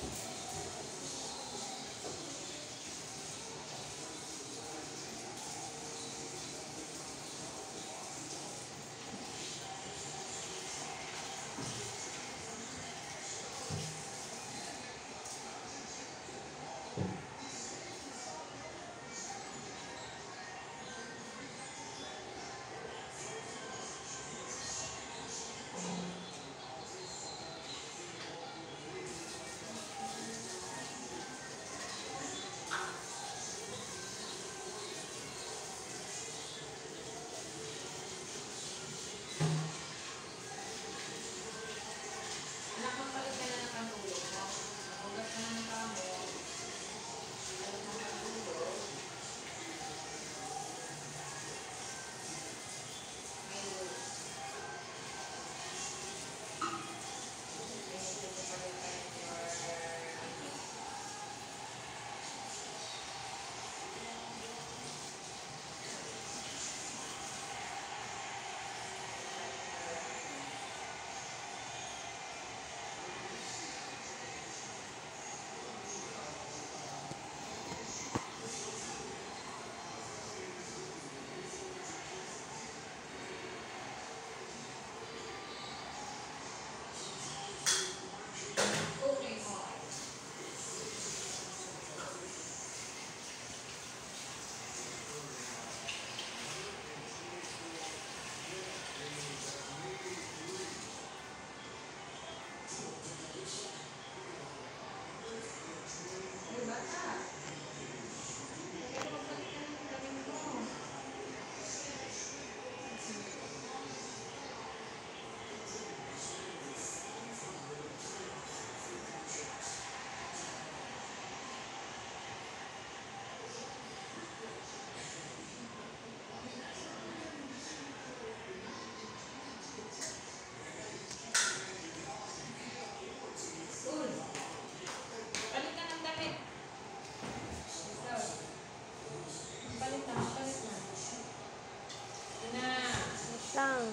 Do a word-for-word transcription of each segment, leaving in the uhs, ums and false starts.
Lang.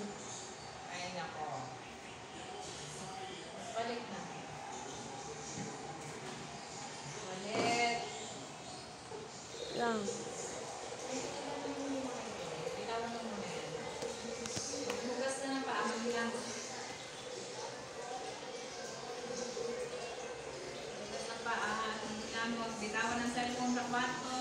Ay, nako. Balik na. Balik. Lang. Bitawan mo muna yan. Bugas na ng paa. Magbilang. Bugas ng paa. Magbilang mo. Bitawan ng cellphone sa kwarto.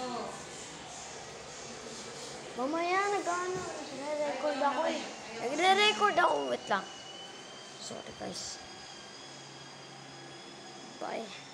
Mamaya, nag-ano, nagre-record ako eh. Nagre-record ako. Wait lang. Sorry guys. Bye.